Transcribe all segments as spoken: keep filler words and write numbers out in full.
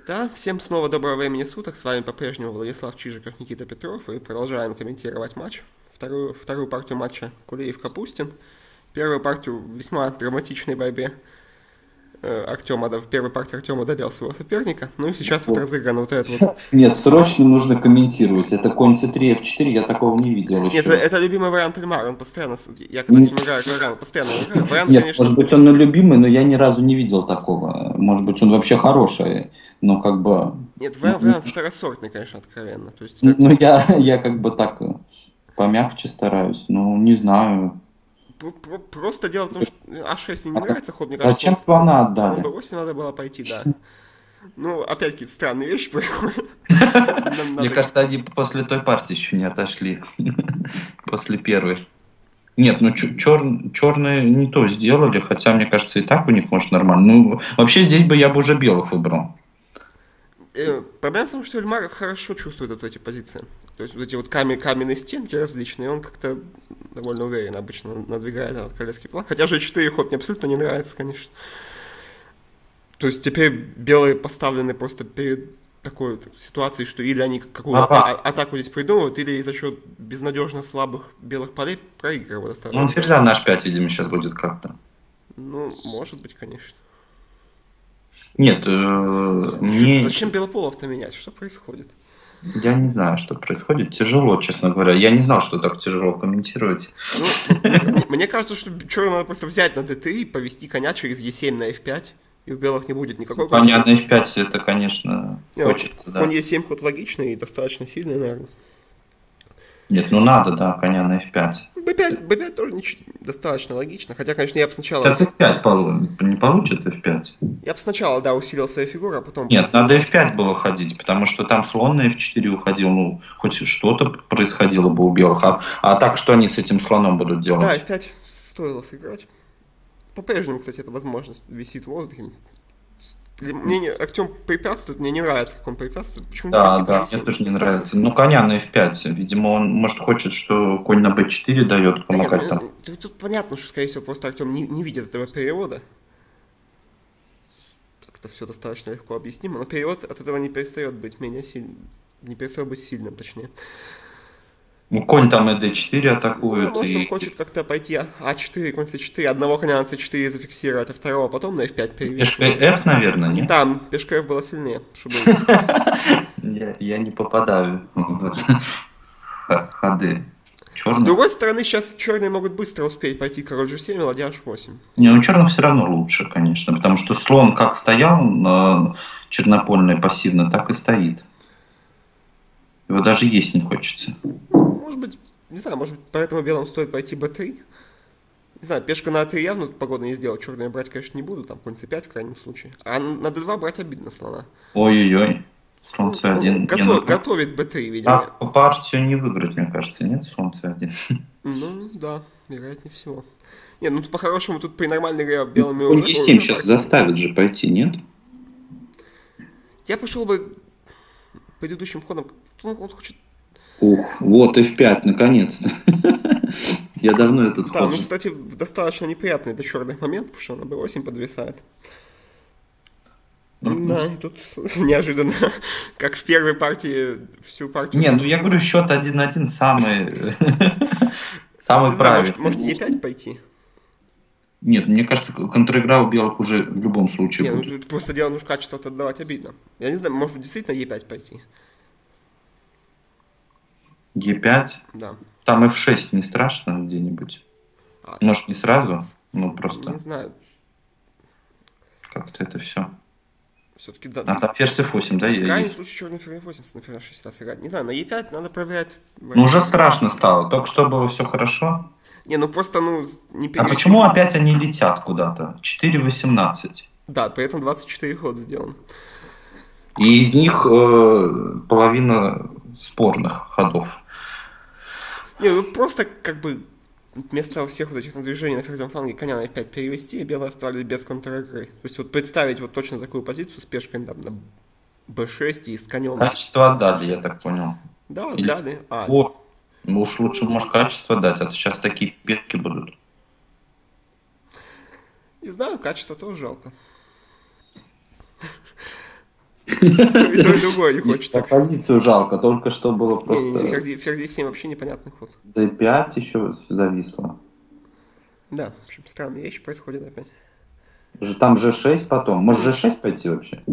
Да, всем снова доброго времени суток. С вами по-прежнему Владислав Чижиков, Никита Петров. И продолжаем комментировать матч. Вторую, вторую партию матча Кулиев-Капустин. Первую партию в весьма драматичной борьбе Артема, да, в первой партии Артем одолел своего соперника. Ну и сейчас вот разыграно вот это вот. Нет, срочно нужно комментировать. Это конь си три эф четыре, я такого не видел еще. Нет, это, это любимый вариант Эльмара, он постоянно, я когда с ним играю, говорю, он постоянно играет. Вариант, Нет, конечно... может быть он и любимый, но я ни разу не видел такого. Может быть он вообще хороший, но как бы... Нет, вариант, вариант второсортный, конечно, откровенно. То есть, так... Ну я, я как бы так помягче стараюсь, ну не знаю... Просто дело в том, что а шесть мне не а нравится ход, мне кажется, зачем слона отдали? Слон бэ восемь надо было пойти, да. Ну, опять какие-то странные вещи происходят. Мне кажется, они после той партии еще не отошли. После первой. Нет, ну чер- черные не то сделали, хотя, мне кажется, и так у них может нормально. Ну, вообще здесь бы я бы уже белых выбрал. Проблема в том, что Эльмар хорошо чувствует вот эти позиции. То есть вот эти вот камень, каменные стенки различные, он как-то довольно уверенно обычно надвигает на королевский план. Хотя же четыре ход мне абсолютно не нравится, конечно. То есть теперь белые поставлены просто перед такой вот ситуацией, что или они какую-то ага. атаку здесь придумывают, или за счет безнадежно слабых белых полей проигрывают. Ну, он ферзя на аш пять, видимо, сейчас будет как-то. Ну, может быть, конечно. Нет, э, мне... Зачем белополов-то менять? Что происходит? Я не знаю, что происходит. Тяжело, честно говоря. Я не знал, что так тяжело комментировать. Ну, мне, мне кажется, что черным надо просто взять на дэ три и повести коня через е семь на эф пять, и у белых не будет никакой... Коня на эф пять, это, конечно, не, хочется, конь да. Конь е семь ход логичный и достаточно сильный, наверное. Нет, ну надо, да, коня на эф пять. бэ пять, бэ пять тоже не, достаточно логично, хотя, конечно, я бы сначала... Сейчас эф пять не получит эф пять. Я бы сначала, да, усилил свою фигуру, а потом... Нет, надо эф пять было ходить, потому что там слон на эф четыре уходил, ну, хоть что-то происходило бы у белых. А, а так, что они с этим слоном будут делать? Да, эф пять стоило сыграть. По-прежнему, кстати, эта возможность висит в воздухе. Мне Артем препятствует, мне не нравится, как он препятствует. Почему да, да, мне тоже не нравится. Ну, коня на эф пять. Видимо, он, может, хочет, что конь на бэ четыре дает помогать да, там. Тут, тут понятно, что, скорее всего, просто Артем не, не видит этого перевода. Так-то все достаточно легко объяснимо. Но перевод от этого не перестает быть менее сильным. Не перестает быть сильным, точнее. Ну, конь там и дэ четыре атакует. Ну, может, и... он хочет как-то пойти а четыре, конь цэ четыре, одного коня на цэ четыре зафиксировать, а второго потом на эф пять перевести. Пешка эф, наверное, нет? Там, пешка эф была сильнее. я, я не попадаю в ходы. Черных. С другой стороны, сейчас черные могут быстро успеть пойти король джи семь и ладья аш восемь. Не, у черных все равно лучше, конечно, потому что слон как стоял на чернопольной пассивно, так и стоит. Его даже есть не хочется. Может быть, не знаю, может быть, поэтому белым стоит пойти бэ три. Не знаю, пешка на а три явно погода не сделать. Черные брать, конечно, не буду, там конь цэ пять в крайнем случае. А на дэ два брать обидно слона. Ой-ой-ой, слон цэ один. Готов, не, ну, готовит бэ три, видимо. А по партию не выиграть, мне кажется, нет, слон цэ один. Ну, да, вероятнее всего. Не, ну по-хорошему тут при нормальной игре белыми уже... Конь е семь сейчас заставит же пойти, нет? Я пошел бы предыдущим ходом. Он, он хочет... Ух, вот эф пять, наконец-то. Я давно этот ход... Да, ну, кстати, достаточно неприятный для черных момент, потому что на бэ восемь подвисает. Mm-hmm. Да, и тут неожиданно, как в первой партии, всю партию... Не, ну я говорю, счет один-один самый, самый правильный. Может, е пять пойти? Нет, мне кажется, контр-игра у белых уже в любом случае не, будет. Ну, тут просто дело, ну, качество отдавать обидно. Я не знаю, может действительно е пять пойти? е пять? Да. Там эф шесть не страшно где-нибудь? А, может, не сразу? Ну, просто... Не знаю. Как-то это все. Все-таки да. А там ферзь эф восемь, да? В крайнем случае черный ферзь эф восемь, на ферзь шесть раз играть. Не знаю, на е пять надо проверять. Ну, уже страшно стало. Только что было все хорошо. Не, ну просто, ну... Не а почему опять они летят куда-то? четыре восемнадцать. Да, при этом двадцать четыре хода сделано. И из них э, половина спорных ходов. Не, ну просто как бы вместо всех вот этих движений на ферзевом фланге коня на эф пять перевести, и белые оставались без контр-игры. То есть вот представить вот точно такую позицию с пешкой там, на бэ шесть и с конем. Качество отдали, я так понял. Да, Или... отдали. А. О, ну уж лучше, может, качество дать, а то сейчас такие петки будут. Не знаю, качество тоже жалко. И то, и другое не хочется. Позицию жалко, только что было просто... Ферзь дэ семь вообще непонятный ход. дэ пять еще зависло. Да, в общем, странные вещи происходят опять. Там же шесть потом. Может же шесть пойти вообще?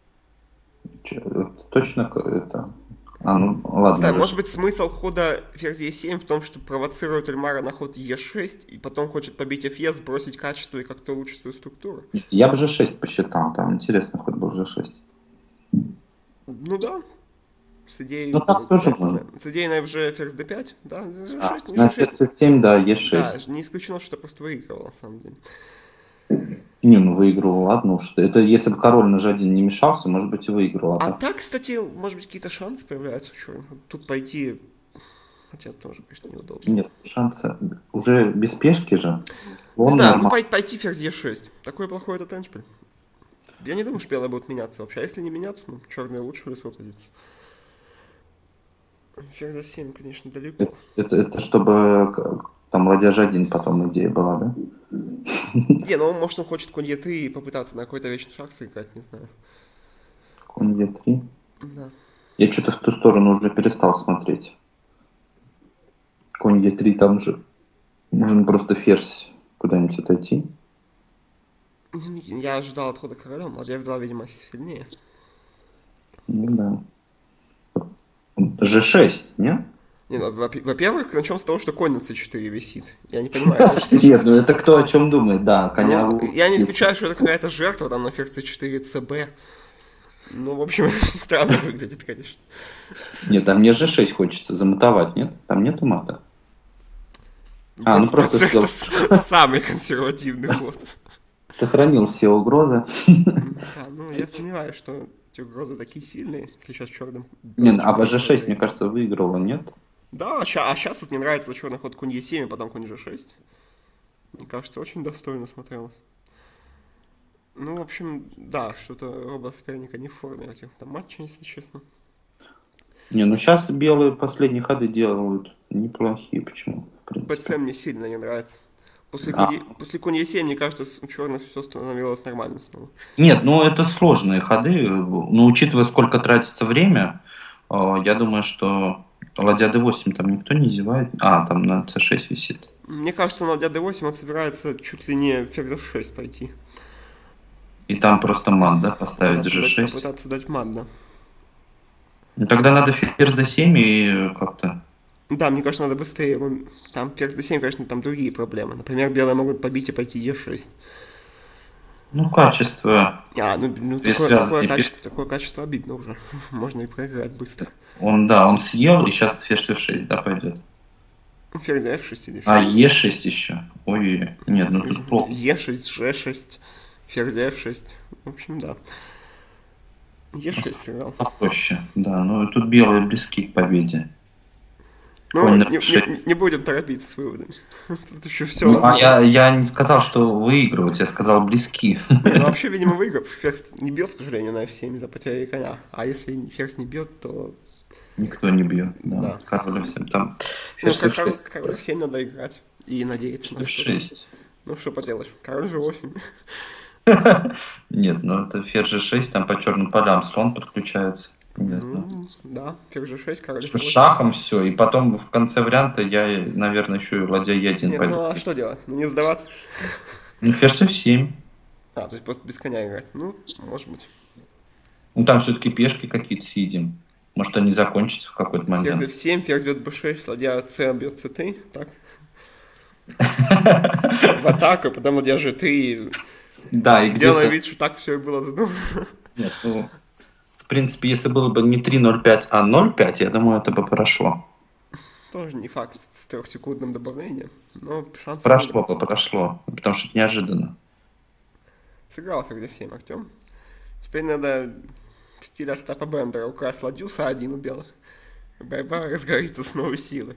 Точно это... А, ну ладно. Да, может быть, смысл хода ферзь е семь в том, что провоцирует Эльмара на ход е шесть, и потом хочет побить эф е, сбросить качество и как-то улучшить свою структуру. Я бы же шесть посчитал, там интересный ход был же шесть. Ну да. С идеей... Ну так тоже можно. С идеей на эф же ферзь дэ пять, да, же шесть, а, на ферзь цэ семь, да, е шесть. Да, не исключено, что просто выигрывал, на самом деле. Не, ну выигрывал, ладно уж. Это если бы король на же один не мешался, может быть и выигрывал. А, а так, кстати, может быть, какие-то шансы появляются. Что? Тут пойти, хотя тоже, конечно, неудобно. Нет, шансы. Уже без пешки же. Не знаю, ну пойти ферзь е шесть. Такой плохой этот эндшпиль. Я не думаю, что белые будут меняться вообще. А если не меняться, ну, черные улучшили свою позицию. Ферзь за семь, конечно, далеко. Это, это, это чтобы там ладья же один потом идея была, да? Не, ну может он хочет конь е три и попытаться на какой-то вечный шаг сыграть, не знаю. Конь е три? Да. Я что-то в ту сторону уже перестал смотреть. Конь е три, там же можно просто ферзь куда-нибудь отойти. Я ожидал отхода королем, ладья эф два, видимо, сильнее. Ну да. же шесть, нет? Не, ну, во-первых, начнем с того, что конь на цэ четыре висит. Я не понимаю. Нет, ну это кто о чем думает, да, коня. Я не исключаю, что это какая-то жертва, там на ферзь цэ четыре, цб. Ну, в общем, странно выглядит, конечно. Нет, там мне же шесть хочется замутовать, нет? Там нету мата. А, ну просто самый консервативный ход. Сохранил все угрозы. Да, ну я сомневаюсь, что эти угрозы такие сильные, если сейчас черным... Нет, а же шесть, мне кажется, выиграла, нет? Да, а сейчас вот мне нравится черный ход конь е семь, а потом конь же шесть. Мне кажется, очень достойно смотрелось. Ну, в общем, да, что-то оба соперника не в форме этих там матчей, если честно. Не, ну сейчас белые последние ходы делают неплохие, почему? пэ цэ мне сильно не нравится. После, а. конь, после конь е семь, мне кажется, у черных все становилось нормально снова. Нет, ну это сложные ходы, но учитывая, сколько тратится время, я думаю, что ладья дэ восемь там никто не зевает. А, там на цэ шесть висит. Мне кажется, на ладья дэ восемь он собирается чуть ли не ферзь эф шесть пойти. И там просто мат, да, поставить же шесть? Попытаться дать мат, да. Ну тогда надо ферзь дэ семь и как-то... Да, мне кажется, надо быстрее. Там ферзь дэ семь, конечно, там другие проблемы. Например, белые могут побить и пойти е шесть. Ну, качество... А, ну, ну такое, такое, качество, такое качество обидно уже. Можно и проиграть быстро. Он, да, он съел, и сейчас ферзь эф шесть, да, пойдет. Ферзь эф шесть или ферзь. А, е шесть еще. Ой, нет, ну тут плохо. е шесть, же шесть, ферзь эф шесть. В общем, да. е шесть сыграл. Попроще, да. Ну, тут белые близки к победе. Ну, не, не, не будем торопиться с выводами. Тут еще все. Ну, а я, я не сказал, что выигрывать, я сказал близки. Не, ну вообще, видимо, выиграл, потому что ферзь не бьет, к сожалению, на эф семь из-за потери коня. А если ферзь не бьет, то... Никто не бьет, да. да. Король всем там. Ферзь эф шесть. Король эф семь надо играть и надеяться на что-то. Ну что поделаешь, король же восемь. Нет, ну это ферзь же шесть, там по черным полям слон подключается. Нет, ну, да, ферзь же шесть, король с шахом все, и потом в конце варианта я, наверное, еще и ладья е один пойду. Ну а что делать? Ну не сдаваться? Ну ферзь эф семь. А, то есть просто без коня играть. Ну, может быть. Ну там все-таки пешки какие-то съедим. Может они закончатся в какой-то момент. Ферзь эф семь, ферзь бьет бэ шесть, ладья c бьет цэ три, так? В атаку, потом ладья же три. Да, и где-то... Делая вид, что так все и было задумано. Нет, ну... В принципе, если было бы не три ноль пять, а ноль пять, я думаю, это бы прошло. Тоже не факт с трехсекундным добавлением, но шансы... Прошло бы, прошло, потому что это неожиданно. Сыграл ферзь эф семь, Артем. Теперь надо в стиле Остапа Бендера украсть ладью с а один у белых. Борьба разгорится с новой силой.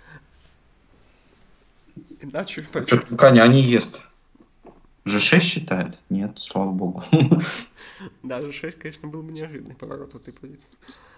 Иначе... Что-то коня не ест. же шесть считает? Нет, слава богу. Да, же шесть, конечно, был бы неожиданный поворот в этой позиции.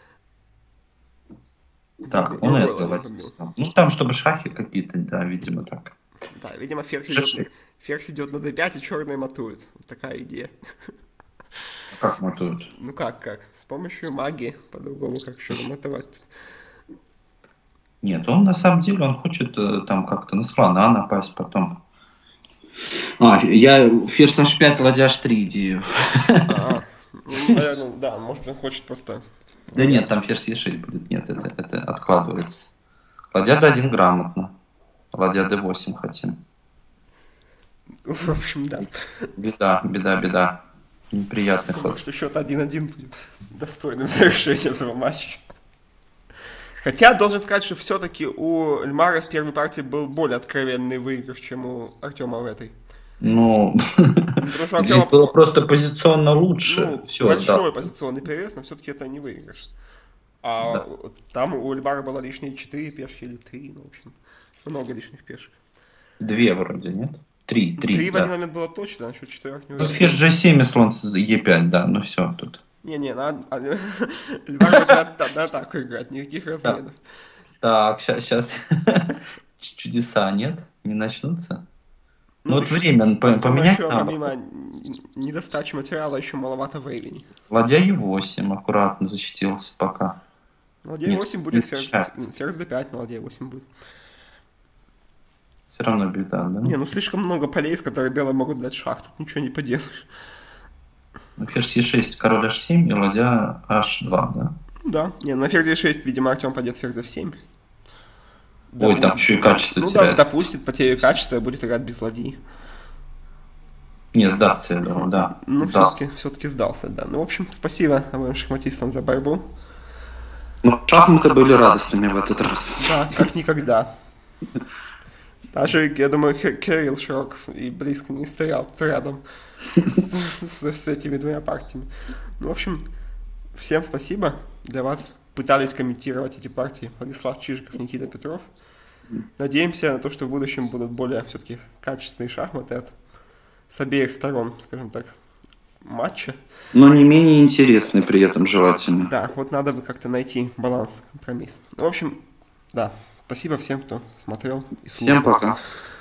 Так, он это... Ну, там, чтобы шахи какие-то, да, видимо, так. Да, видимо, ферзь идет, ферзь идет на дэ пять, и черные матуют. Вот такая идея. Как матуют? Ну как, как? С помощью магии, по-другому, как еще замотовать. Нет, он на самом деле, он хочет э, там как-то на слона напасть потом. А, я ферзь аш пять, ладья аш три идею. А, ну, наверное, да, может он хочет просто... Да нет, там ферзь е шесть будет, нет, это, это откладывается. Ладья дэ один грамотно, ладья дэ восемь хотим. В общем, да. Беда, беда, беда. Неприятный Думаю, ход. что счет один-один будет достойным завершением этого матча. Хотя, должен сказать, что все-таки у Эльмара в первой партии был более откровенный выигрыш, чем у Артема в этой. Ну, Артема... здесь было просто позиционно лучше. Ну, Все, большой да. позиционный перевес, но все-таки это не выигрыш. А Да. там у Эльмара было лишние четыре пешки или три, ну, в общем, много лишних пешек. Две вроде, нет? Три, три, Три в да. один момент было точно, а насчет четырех не Ну, уверен. ферзь же семь и слон е пять, да, ну все тут. Не-не, надо... Эльмар будет на атаку играть, никаких разменов. Так, сейчас чудеса, нет? Не начнутся? Ну, Ну, вот еще- время по- поменять еще, надо. помимо недостачи материала, еще маловато времени. Ладья е восемь аккуратно защитился пока. Ладья Нет, восемь будет, не ферзь, отличается. ферзь дэ пять, на ладья восемь будет. Все равно беда, да? Не, ну слишком много полей, с которых белые могут дать шах, тут ничего не поделаешь. Ну, ферзь е шесть, король аш семь и ладья аш два, да? Ну да, не, на ферзь е шесть, видимо, Артем пойдет ферзь эф семь. Ой, Да, там еще и качество ну да, теряется. допустит потерю качества и будет играть без ладьи. Не, сдаться, я думаю, да. Ну, Да. все-таки, все-таки сдался, да. Ну, в общем, спасибо обоим шахматистам за борьбу. Ну, шахматы были радостными в этот раз. Да, как никогда. Даже, я думаю, Ки- Кирилл Широков и близко не стоял тут рядом с, с- с этими двумя партиями. Ну, в общем, всем спасибо. Для вас пытались комментировать эти партии Владислав Чижиков, Никита Петров. Надеемся на то, что в будущем будут более все-таки качественные шахматы от, с обеих сторон, скажем так, матча. Но не менее интересный при этом желательно. Да, вот надо бы как-то найти баланс, компромисс. В общем, да, спасибо всем, кто смотрел и слушал. Всем пока.